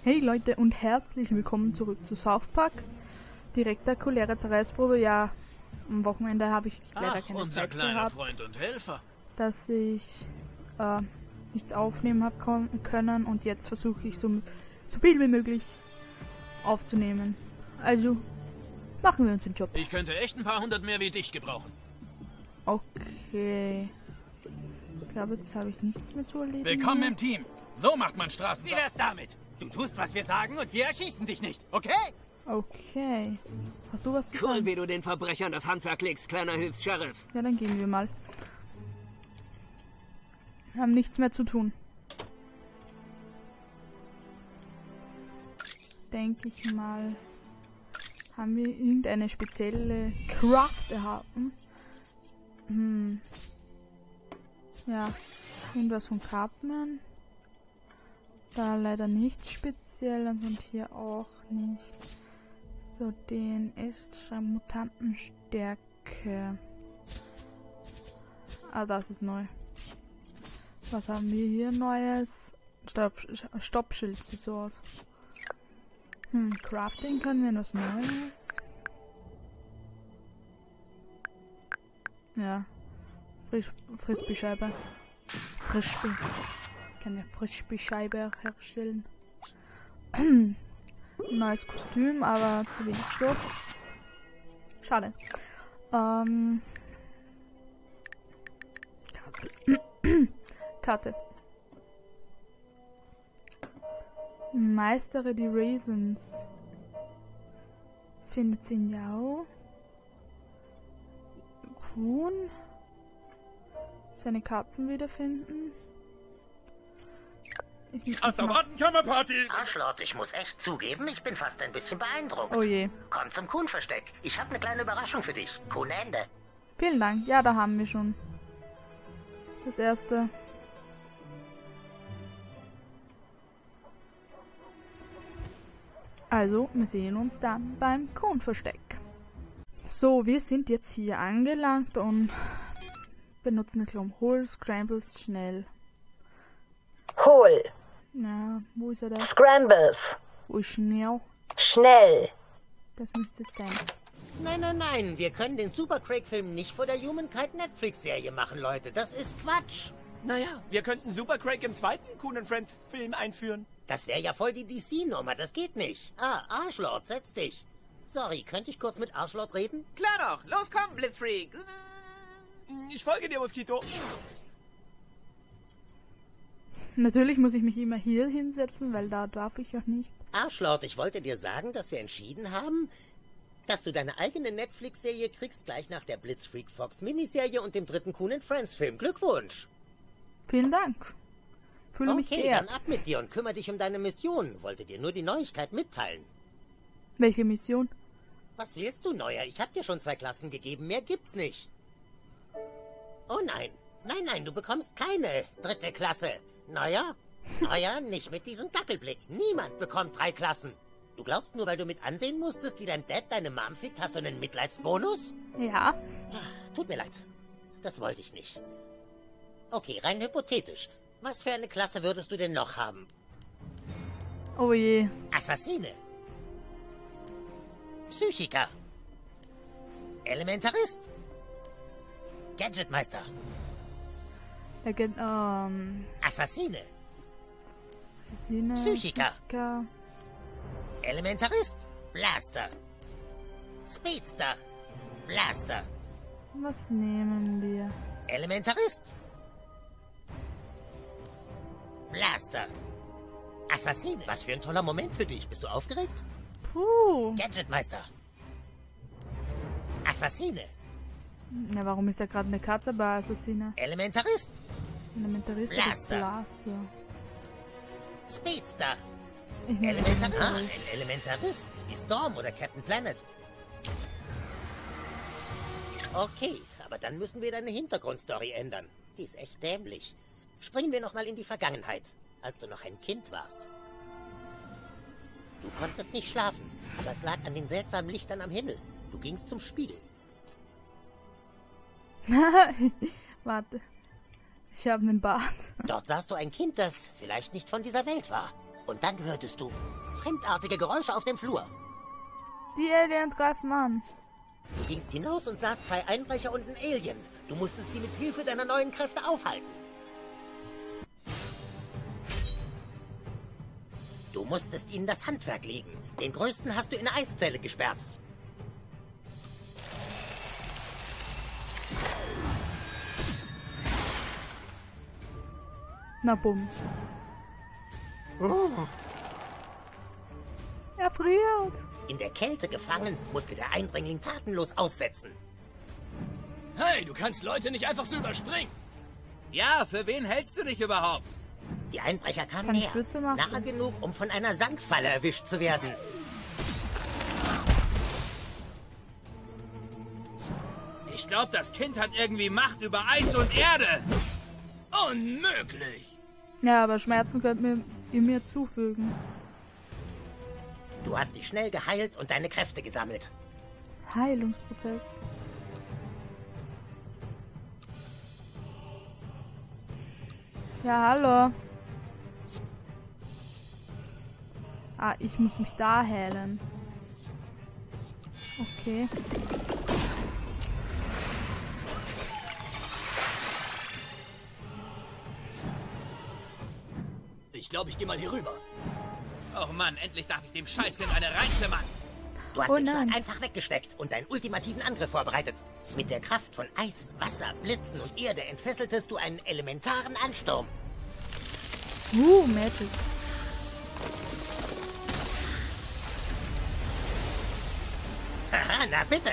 Hey Leute und herzlich willkommen zurück zu South Park. Die rektakuläre Zerreißprobe. Ja, am Wochenende habe ich leider keine unser Zeit kleiner gehabt, Freund und Helfer. dass ich nichts aufnehmen habe können, und jetzt versuche ich so viel wie möglich aufzunehmen. Also machen wir uns den Job. Ich könnte echt ein paar hundert mehr wie dich gebrauchen. Okay. Ich glaube, jetzt habe ich nichts mehr zu erledigen. Willkommen im Team. So macht man Straßen. Wie wär's damit? Du tust, was wir sagen, und wir erschießen dich nicht, okay? Okay. Hast du was zu Cool, sagen? wie du den Verbrechern das Handwerk legst, kleiner Hilfs-Sheriff. Ja, dann gehen wir mal. Wir haben nichts mehr zu tun. Denke ich mal. Haben wir irgendeine spezielle Craft erhalten? Ja, irgendwas von Cartman. Da leider nichts speziell und hier auch nicht. So, DNS, Mutantenstärke. Ah, das ist neu. Was haben wir hier Neues? Stoppschild sieht so aus. Crafting können wir was Neues. Ja. Frisbee-Scheibe. Frisbee. Ich kann ja Frisbee-Scheibe herstellen. Neues Kostüm, aber zu wenig Stoff. Schade. Karte. Meistere die Raisins. Findet sie in Yao. Kuhn. Seine Katzen wiederfinden. Asservatenkammerparty! Arschlord, ich muss echt zugeben, ich bin fast ein bisschen beeindruckt. Oh je. Komm zum Kuhn-Versteck. Ich habe eine kleine Überraschung für dich. Kuhnende. Vielen Dank. Ja, da haben wir schon das erste. Also, wir sehen uns dann beim Kuhn-Versteck. So, wir sind jetzt hier angelangt und benutzen den Klon Hol, Scrambles schnell. Hol. Ja, wo ist er da? Scrambles. Wo ist schnell? Schnell. Das müsste es sein. Nein, nein, nein, wir können den Super Craig-Film nicht vor der Humankind Netflix-Serie machen, Leute. Das ist Quatsch. Naja, wir könnten Super Craig im zweiten Coon Friends Film einführen. Das wäre ja voll die DC-Nummer, das geht nicht. Ah, Arschlord, setz dich. Sorry, könnte ich kurz mit Arschlord reden? Klar doch, los komm, Blitzfreak. Ich folge dir, Moskito. Natürlich muss ich mich immer hier hinsetzen, weil da darf ich auch nicht. Arschlord, ich wollte dir sagen, dass wir entschieden haben, dass du deine eigene Netflix-Serie kriegst, gleich nach der Blitzfreak Fox Miniserie und dem dritten Coon Friends Film. Glückwunsch. Vielen Dank. Fühle mich Okay, geehrt. dann ab mit dir und kümmere dich um deine Mission. Wollte dir nur die Neuigkeit mitteilen. Welche Mission? Was willst du, Neuer? Ich hab dir schon 2 Klassen gegeben, mehr gibt's nicht. Oh nein. Nein, nein, du bekommst keine 3. Klasse. Neuer? Neuer, nicht mit diesem Dackelblick. Niemand bekommt 3 Klassen. Du glaubst nur, weil du mit ansehen musstest, wie dein Dad deine Mom fickt, hast du einen Mitleidsbonus? Ja. Tut mir leid. Das wollte ich nicht. Okay, rein hypothetisch. Was für eine Klasse würdest du denn noch haben? Oh je. Assassine. Psychiker. Elementarist. Gadgetmeister. Er geht, Assassine. Assassine. Psychiker. Psychiker. Elementarist. Blaster. Speedster. Blaster. Was nehmen wir? Elementarist. Blaster. Assassine. Was für ein toller Moment für dich. Bist du aufgeregt? Puh. Gadgetmeister. Assassine. Ja, warum ist da gerade eine Katze bei Assassine? Elementarist. Elementarist oder Blaster. Blaster? Speedster. Ich nehme Elementarist. Ah, Elementarist. ein Elementarist. Wie Storm oder Captain Planet. Okay, aber dann müssen wir deine Hintergrundstory ändern. Die ist echt dämlich. Springen wir nochmal in die Vergangenheit, als du noch ein Kind warst. Du konntest nicht schlafen, aber es lag an den seltsamen Lichtern am Himmel. Du gingst zum Spiegel. Warte. Ich habe einen Bart. Dort sahst du ein Kind, das vielleicht nicht von dieser Welt war. Und dann hörtest du fremdartige Geräusche auf dem Flur. Die Aliens greifen an. Du gingst hinaus und sahst 2 Einbrecher und ein Alien. Du musstest sie mit Hilfe deiner neuen Kräfte aufhalten. Du musstest ihnen das Handwerk legen. Den größten hast du in eine Eiszelle gesperrt. Na bumm. Oh. Er friert. In der Kälte gefangen, musste der Eindringling tatenlos aussetzen. Hey, du kannst Leute nicht einfach so überspringen. Ja, für wen hältst du dich überhaupt? Die Einbrecher kamen Kann ich näher, Spitze machen? nahe genug, um von einer Sandfalle erwischt zu werden. Ich glaube, das Kind hat irgendwie Macht über Eis und Erde. Unmöglich. Ja, aber Schmerzen könnten ihr mir zufügen. Du hast dich schnell geheilt und deine Kräfte gesammelt. Heilungsprozess. Ja, hallo. Ah, ich muss mich da heilen. Okay. Ich glaube, ich gehe mal hier rüber. Oh Mann, endlich darf ich dem Scheißkind eine reinzimmern. Du hast Oh den Schlag nein. einfach weggesteckt und deinen ultimativen Angriff vorbereitet. Mit der Kraft von Eis, Wasser, Blitzen und Erde entfesseltest du einen elementaren Ansturm. Magic. Haha, na bitte.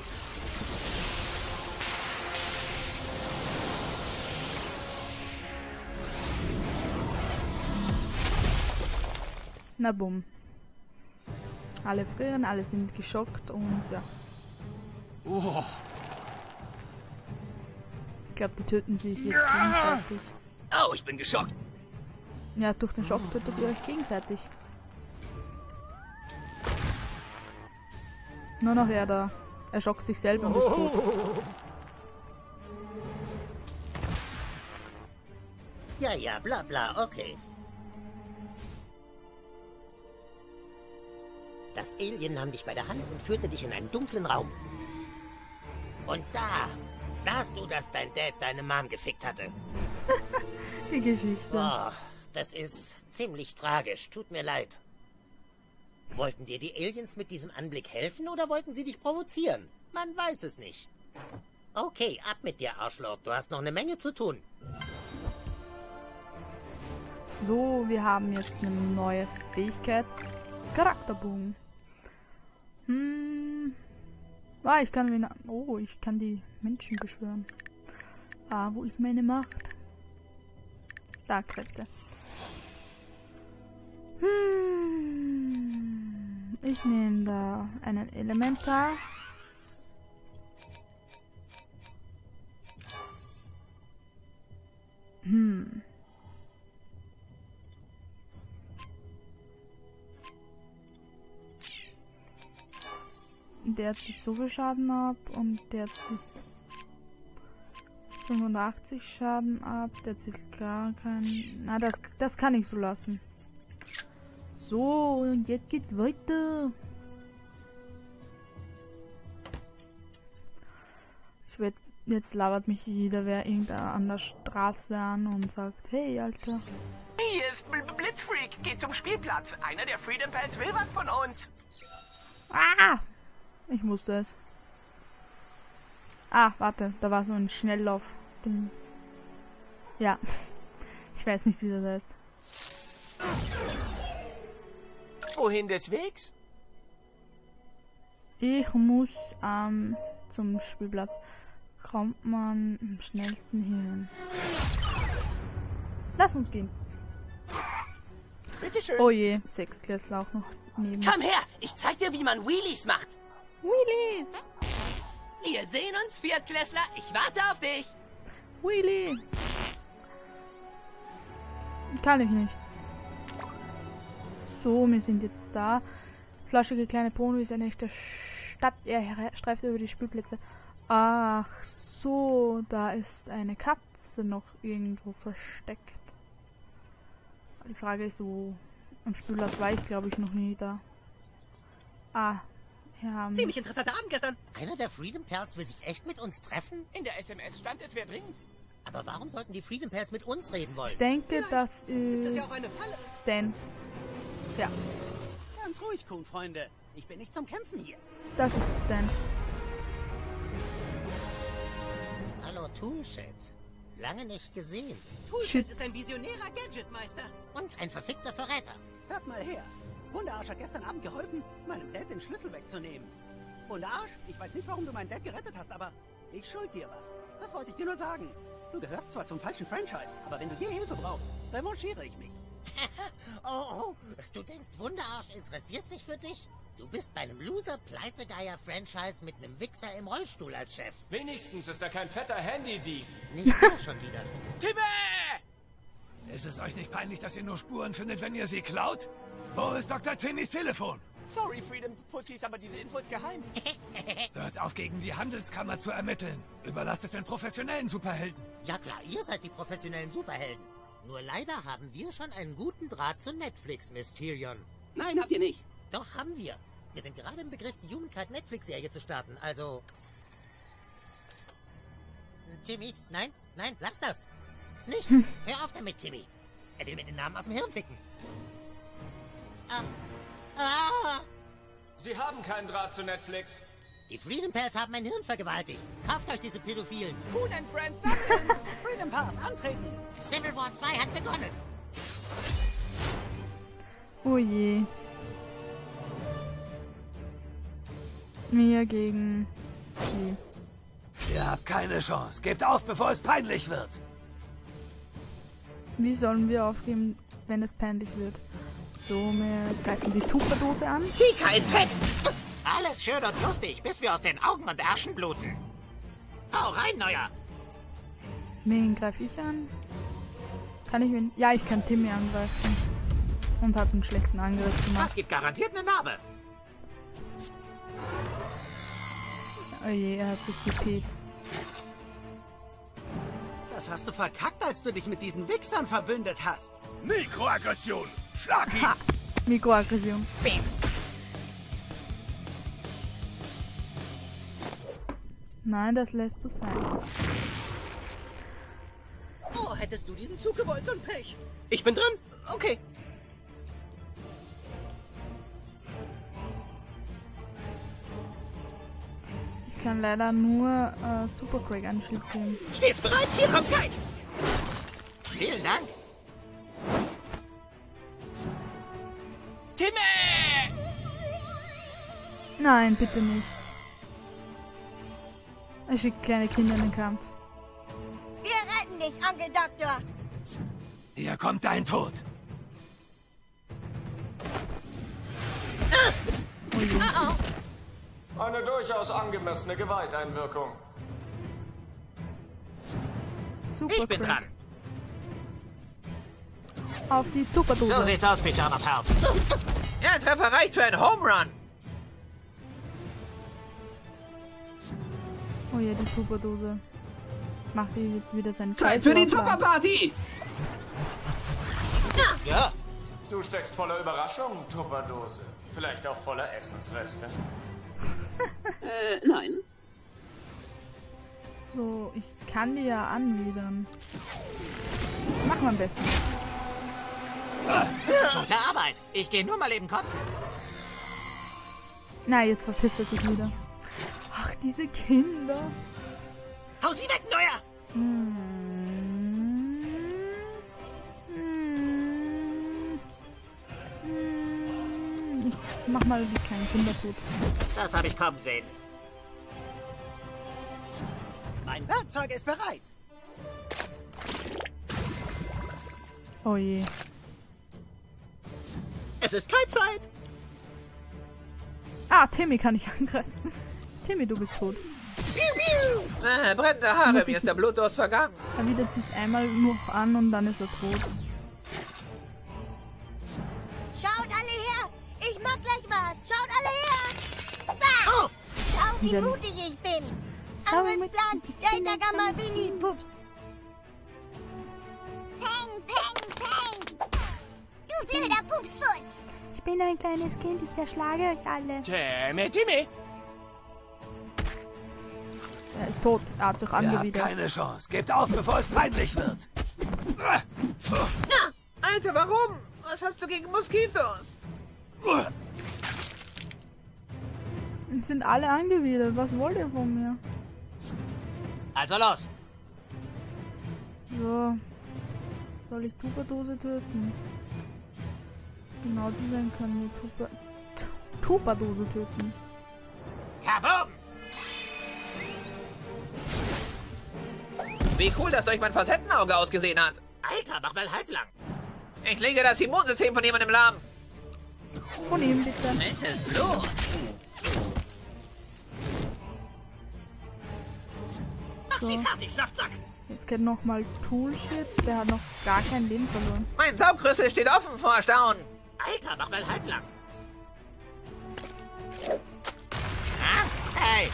Na bumm. Alle frieren, alle sind geschockt und ja. Oh. Ich glaube, die töten sich jetzt gegenseitig. Au, ich bin geschockt. Ja, durch den Schock tötet ihr euch gegenseitig. Nur noch er da. Er schockt sich selber und ist tot. Ja, ja, bla bla, okay. Das Alien nahm dich bei der Hand und führte dich in einen dunklen Raum. Und da sahst du, dass dein Dad deine Mom gefickt hatte. Die Geschichte. Boah, das ist ziemlich tragisch. Tut mir leid. Wollten dir die Aliens mit diesem Anblick helfen oder wollten sie dich provozieren? Man weiß es nicht. Okay, ab mit dir, Arschloch. Du hast noch eine Menge zu tun. So, wir haben jetzt eine neue Fähigkeit. Charakterbogen. Ah, ich kann wen... Oh, ich kann die Menschen beschwören. Ah, wo ist meine Macht? Da, Kräfte. Ich nehme da einen Elementar. Der zieht so viel Schaden ab und der zieht 85 Schaden ab. Der zieht gar keinen... Na, das kann ich so lassen. So, und jetzt geht weiter. Jetzt labert mich jeder, wer irgendeiner an der Straße an und sagt, hey, Alter. Hier ist Blitzfreak. Geht zum Spielplatz. Einer der Freedom Pals will was von uns. Ah! Ich wusste es. Ah, warte, da war so ein Schnelllauf. Ja. Ich weiß nicht, wie das heißt. Wohin des Wegs? Ich muss zum Spielplatz. Kommt man am schnellsten hin. Lass uns gehen. Bitteschön. Oh je, Sechstklässler auch noch neben. Komm her, ich zeig dir, wie man Wheelies macht. Wheelies! Wir sehen uns, Viertklässler. Ich warte auf dich. Wheelie! Kann ich nicht. So, wir sind jetzt da. Flaschige kleine Pony ist eine echte Stadt. Er streift über die Spielplätze. Ach so, da ist eine Katze noch irgendwo versteckt. Die Frage ist, wo Am Spielplatz war ich, glaube ich, noch nie da. Ah, hier haben Ziemlich interessanter Abend gestern. Einer der Freedom Pals will sich echt mit uns treffen? In der SMS stand, es wäre dringend. Aber warum sollten die Freedom Pals mit uns reden wollen? Ich denke, das ist das ja auch eine Falle? Stan. Ja, Ganz ruhig, Kuhn-Freunde. Ich bin nicht zum Kämpfen hier. das ist Stan. Hallo, Toolshed. Lange nicht gesehen. Toolshed ist ein visionärer Gadgetmeister. Und ein verfickter Verräter. Hört mal her. Wunderarsch hat gestern Abend geholfen, meinem Dad den Schlüssel wegzunehmen. Wunderarsch, ich weiß nicht, warum du meinen Dad gerettet hast, aber ich schuld dir was. Das wollte ich dir nur sagen. Du gehörst zwar zum falschen Franchise, aber wenn du je Hilfe brauchst, revanchiere ich mich. Oh, du denkst, Wunderarsch interessiert sich für dich? Du bist bei einem Loser-Pleitegeier-Franchise mit einem Wichser im Rollstuhl als Chef. Wenigstens ist er kein fetter Handy-Dieb. Nicht der schon wieder. Timmy! Ist es euch nicht peinlich, dass ihr nur Spuren findet, wenn ihr sie klaut? Wo ist Dr. Timmys Telefon? Sorry, Freedom Pussies, aber diese Info ist geheim. Hört auf, gegen die Handelskammer zu ermitteln. Überlasst es den professionellen Superhelden. Ja klar, ihr seid die professionellen Superhelden. Nur leider haben wir schon einen guten Draht zu Netflix, Mysterion. Nein, habt ihr nicht. Doch, haben wir. Wir sind gerade im Begriff, die Humankind-Netflix-Serie zu starten, also... Timmy, nein, lass das. Nicht. Hör auf damit, Timmy. Er will mir den Namen aus dem Hirn ficken. Sie haben keinen Draht zu Netflix. Die Freedom Pals haben mein Hirn vergewaltigt. Kauft euch diese Pädophilen. Kuhn and Friends, danke. Freedom Pals, antreten. Civil War 2 hat begonnen. Oh je. Mir gegen sie. Ihr habt keine Chance. Gebt auf, bevor es peinlich wird. Wie sollen wir aufgeben, wenn es peinlich wird? So, wir greifen die Tupperdose an. Chica-Infekt! Alles schön und lustig, bis wir aus den Augen und Ärschen bluten. Hau rein, Neuer! Wen greife ich an? Kann ich wen? Ja, ich kann Timmy angreifen. Und habe einen schlechten Angriff gemacht. Das gibt garantiert eine Narbe. Oh je, er hat sich gepäht. Das hast du verkackt, als du dich mit diesen Wichsern verbündet hast. Mikroaggression. Schlag ihn. Ha! Mikroaggression. Nein, das lässt du sein. Oh, hättest du diesen Zug gewollt, so ein Pech. Ich bin drin. Okay. Ich kann leider nur Super Craig einen Schild geben. Stehst bereit? Hier kommt Kite. Vielen Dank. Timmy! Nein, bitte nicht. Er schickt kleine Kinder in den Kampf. Wir retten dich, Onkel Doktor. Hier kommt dein Tod. Oh je. Eine durchaus angemessene Gewalteinwirkung. Super Ich bin Craig. dran. Auf die Tupperdose. So sieht's aus, Pyjama Pals. Ja, ein Treffer reicht für einen Home Run. Oh ja, die Tupperdose. Macht die jetzt wieder seinen Zeit für die Kreislauf an. Tupperparty. Ja. Du steckst voller Überraschungen, Tupperdose. Vielleicht auch voller Essensreste. Nein. So, ich kann die ja anwidern. Machen wir am besten. Gute Arbeit. Ich gehe nur mal eben kotzen. Na, jetzt verpisst er sich wieder. Ach, diese Kinder. Hau sie weg, Neuer! Ich mach mal die kleinen Kinder tot. Das habe ich kommen sehen. Mein Werkzeug ist bereit. Oh je. Es ist Kite-Zeit. Ah, Timmy kann ich angreifen. Timmy, du bist tot. Brennende Haare, mir ist der Blutdurst vergangen. Er widert sich einmal noch an und dann ist er tot. Schaut alle her. Ich mach gleich was. Schaut alle her. Bah! Schau, wie mutig ich bin. Anderes Plan. Der Gamma Billy. Puff. Peng, peng, peng. Du Du blöder Pupsfutz! Ich bin ein kleines Kind, ich erschlage euch alle. Timmy! Er ist tot, er hat sich Ihr habt angewidert. keine Chance. Gebt auf, bevor es peinlich wird. Alter, warum? Was hast du gegen Moskitos? Es sind alle angewidert, was wollt ihr von mir? Also los. So. Soll ich Tupperdose töten? Genau, die sein können wir Tupperdose töten. Kaboom! Wie cool, dass durch mein Facettenauge ausgesehen hat. Alter, mach mal halblang. Ich lege das Immunsystem von jemandem lahm. Von ihm bitte. Welches Blut? Mach sie fertig, Saftsack. Jetzt geht nochmal Toolshit, der hat noch gar kein Leben verloren. Mein Saugrüssel steht offen vor Erstaunen. Alter, mach mal halblang. Ah, hey.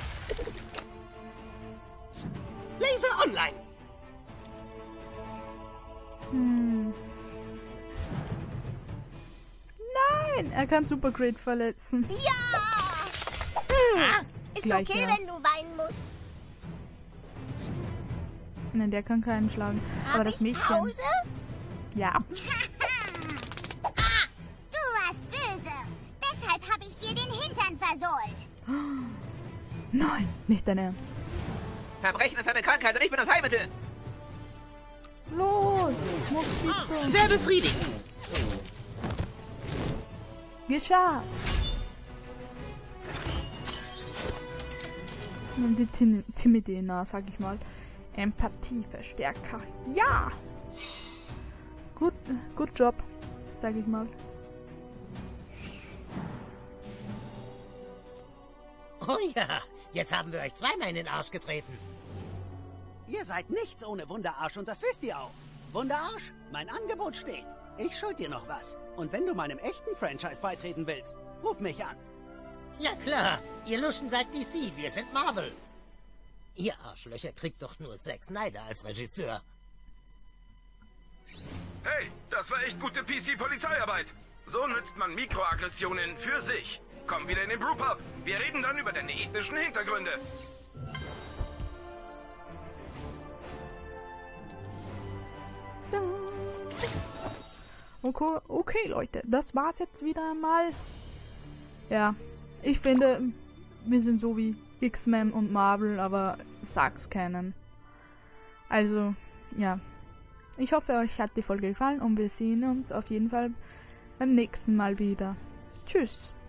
Laser online! Nein, er kann Super Great verletzen. Ja! Ist Gleich, okay, ja. wenn du weinen musst. Nein, der kann keinen schlagen. Aber Hab das ich Mädchen. Pause? Ja. Du warst böse. Deshalb habe ich dir den Hintern versohlt. Nein, nicht dein Ernst. Verbrechen ist eine Krankheit und ich bin das Heilmittel. Los, Moskito. Sehr befriedigend. Geschafft. Und die Timidena, sag ich mal. Empathieverstärker. Ja! Gut Job, sag ich mal. Oh ja, jetzt haben wir euch zweimal in den Arsch getreten. Ihr seid nichts ohne Wunderarsch und das wisst ihr auch. Wunderarsch, mein Angebot steht. Ich schuld dir noch was. Und wenn du meinem echten Franchise beitreten willst, ruf mich an. Ja klar, ihr Luschen seid DC, wir sind Marvel. Ihr Arschlöcher kriegt doch nur Zack Snyder als Regisseur. Hey, das war echt gute PC-Polizeiarbeit. So nützt man Mikroaggressionen für sich. Komm wieder in den Brewpub. Wir reden dann über deine ethnischen Hintergründe. Okay, Leute, das war's jetzt wieder mal. Ja, ich finde, wir sind so wie X-Men und Marvel, aber sag's keinen. Also, ja. Ich hoffe, euch hat die Folge gefallen und wir sehen uns auf jeden Fall beim nächsten Mal wieder. Tschüss.